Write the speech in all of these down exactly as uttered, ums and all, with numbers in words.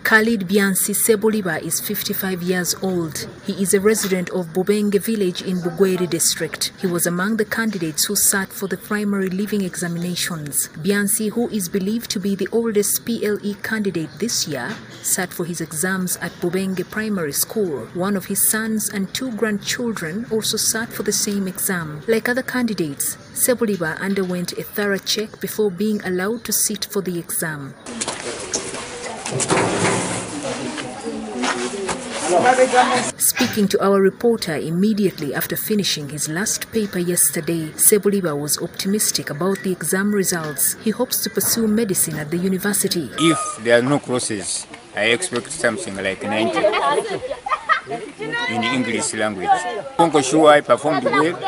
Khalid Biansi Seboliba is fifty-five years old. He is a resident of Bubenge village in Bugweri district. He was among the candidates who sat for the primary leaving examinations. Biansi, who is believed to be the oldest P L E candidate this year, sat for his exams at Bubenge Primary School. One of his sons and two grandchildren also sat for the same exam. Like other candidates, Seboliba underwent a thorough check before being allowed to sit for the exam. Speaking to our reporter immediately after finishing his last paper yesterday, Seboliba was optimistic about the exam results. He hopes to pursue medicine at the university. If there are no crosses, I expect something like ninety in the English language. Congo sure I performed well.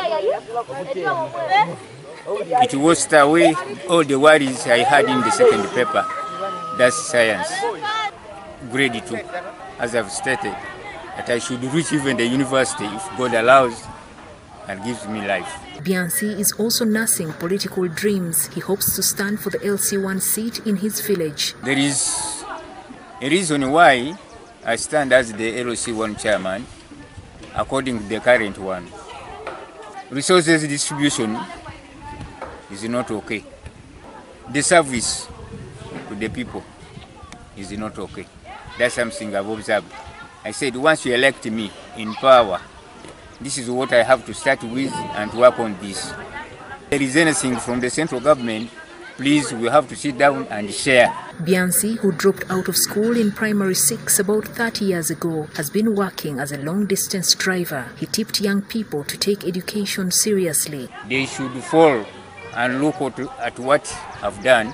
It washed away all the worries I had in the second paper. That's science. Grade two, as I've stated, that I should reach even the university if God allows and gives me life. Biansi is also nursing political dreams. He hopes to stand for the L C one seat in his village. There is a reason why I stand as the L C one chairman, according to the current one. Resources distribution is not okay. The service to the people is not okay. That's something I've observed. I said, once you elect me in power, this is what I have to start with and work on this. If there is anything from the central government, please, we have to sit down and share. Biansi, who dropped out of school in primary six about thirty years ago, has been working as a long-distance driver. He tipped young people to take education seriously. They should fall and look at what I've done.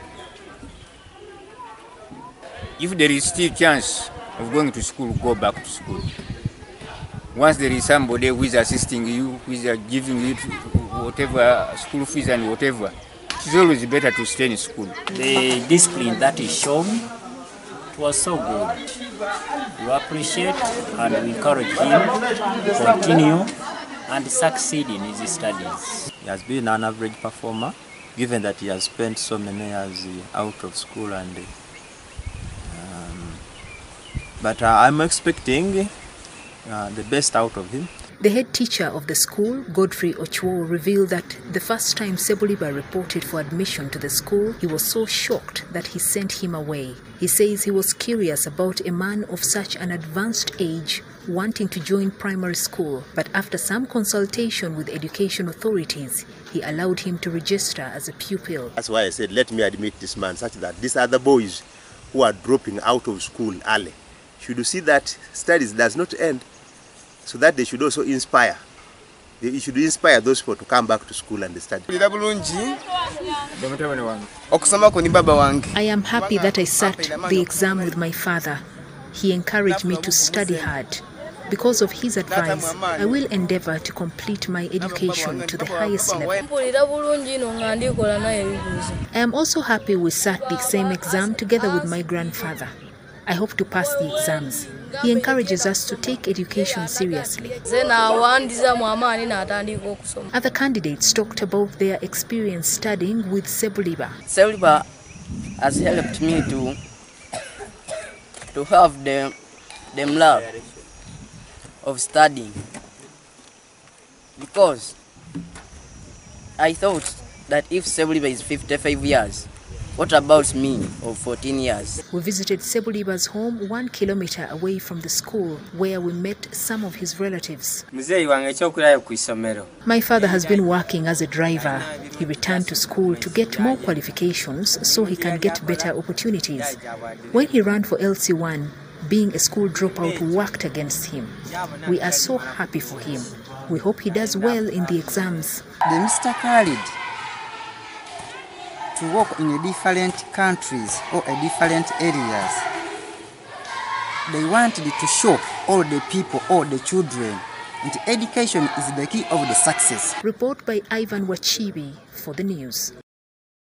If there is still chance of going to school, go back to school. Once there is somebody who is assisting you, who is giving you whatever school fees and whatever, it's always better to stay in school. The discipline that is shown, it was so good. We appreciate and we encourage him to continue and succeed in his studies. He has been an average performer, given that he has spent so many years out of school. and. Um, but uh, I'm expecting uh, the best out of him. The head teacher of the school, Godfrey Ochuo, revealed that the first time Seboliba reported for admission to the school, he was so shocked that he sent him away. He says he was curious about a man of such an advanced age wanting to join primary school, but after some consultation with education authorities, he allowed him to register as a pupil. That's why I said, let me admit this man, such that these other boys who are dropping out of school early should see that studies does not end, so that they should also inspire. They should inspire those people to come back to school and study. I am happy that I sat the exam with my father. He encouraged me to study hard. Because of his advice, I will endeavor to complete my education to the highest level. I am also happy we sat the same exam together with my grandfather. I hope to pass the exams. He encourages us to take education seriously. Other candidates talked about their experience studying with Seboliba. Seboliba has helped me to, to have the, the love of studying, because I thought that if Seboliba is fifty-five years, what about me of fourteen years? We visited Seboliba's home one kilometer away from the school, where we met some of his relatives. My father has been working as a driver. He returned to school to get more qualifications so he can get better opportunities. When he ran for L C one, being a school dropout worked against him. We are so happy for him. We hope he does well in the exams. The Mister Khalid, to work in a different countries or a different areas, they wanted to show all the people, all the children, and education is the key of the success. Report by Ivan Wachibi for the news.